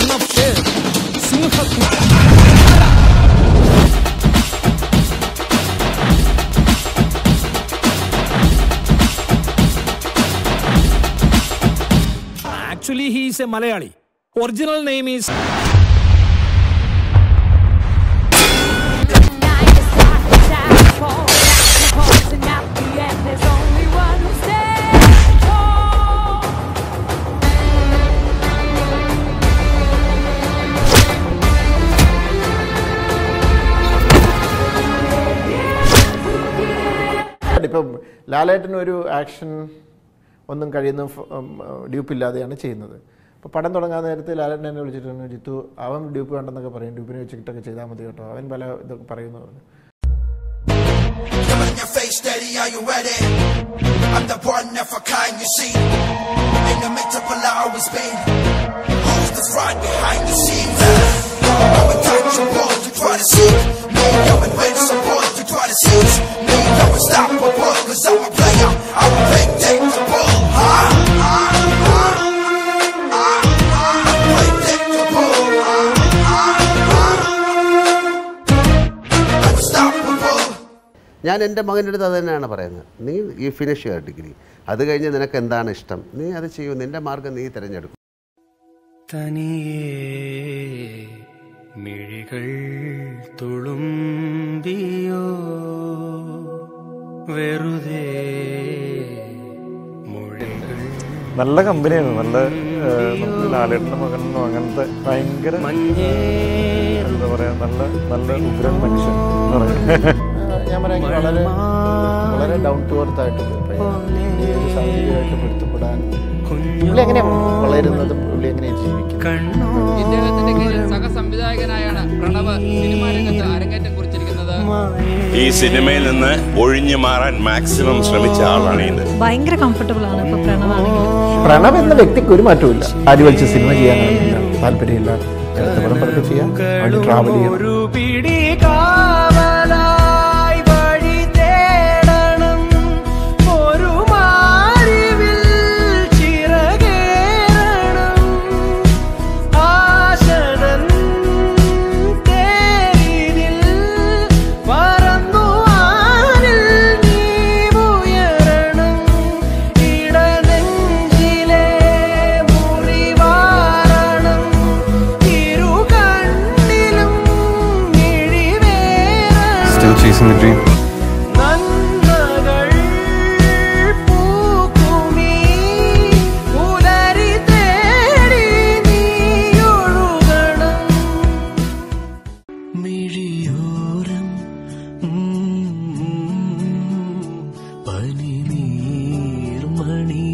son of Sher. Actually, he is a Malayali. Original name is... ഇപ്പം ലാലേട്ടൻ ഒരു action ഒന്നും കഴിയുന്ന ഡ്യൂപ്പില്ലാതെയാണ് ചെയ്യുന്നത്. അപ്പോൾ പടം തുടങ്ങാൻ നേരത്തെ ലാലേട്ടൻ എന്നെ വിളിച്ചിട്ടുണ്ട്, ജിത്തു അവൻ ഡ്യൂപ്പ് വേണ്ടെന്നൊക്കെ പറയും, ഡ്യൂപ്പിനെ വെച്ചിട്ടൊക്കെ ചെയ്താൽ മതി കേട്ടോ, അവൻ പല ഇതൊക്കെ പറയുന്നു പറഞ്ഞു. ഞാൻ എൻ്റെ മകൻ്റെ അടുത്ത് അത് തന്നെയാണ് പറയുന്നത്. നീ ഈ ഫിനിഷ് യുവർ ഡിഗ്രി, അത് കഴിഞ്ഞ് നിനക്ക് എന്താണ് ഇഷ്ടം നീ അത് ചെയ്യൂ, നിൻ്റെ മാർഗം നീ തിരഞ്ഞെടുക്കും. തനിയേ മിഴികൾ തുളുമ്പിയോ വെറുതെ മൊഴികൾ. നല്ല കമ്പനിയാണ്, നല്ല ലാലേട്ടൻ്റെ മകനോ അങ്ങനത്തെ ഭയങ്കര എന്താ പറയാ, നല്ല നല്ല ഉഗ്രൻ മനുഷ്യൻ എന്ന് പറയാം. ഞാൻ പറയാമെങ്കിൽ വളരെ വളരെ ഡൗൺ ടു എർത്ത് ആയിട്ട് ഏത് സാഹചര്യമായിട്ട് പൊരുത്തപ്പെടാൻ പുള്ളി എങ്ങനെ വളരുന്നത്, പുള്ളി എങ്ങനെ ജീവിക്കുന്നത്. ഇദ്ദേഹത്തിന്റെ കീഴിൽ സഹസംവിധായകനായാണ് പ്രണവ് സിനിമാ രംഗത്ത് അരങ്ങേറ്റം കുറിച്ചിരിക്കുന്നത്. ഈ സിനിമയിൽ നിന്ന് ഒഴിഞ്ഞു മാറാൻ മാക്സിമം ശ്രമിച്ച ആളാണ് ഇത്. ഭയങ്കര കംഫർട്ടബിൾ ആണ് ഇപ്പൊ പ്രണവ് ആണെങ്കിലും. പ്രണവ് എന്ന വ്യക്തിക്ക് ഒരു മാറ്റമില്ല. ആര് വലിച്ച് സിനിമ ചെയ്യാനാണില്ല, താല്പര്യമില്ല, പടം ചെയ്യാം, ട്രാവൽ ചെയ്യാം. Chasing the dream. പനിനീർ മണി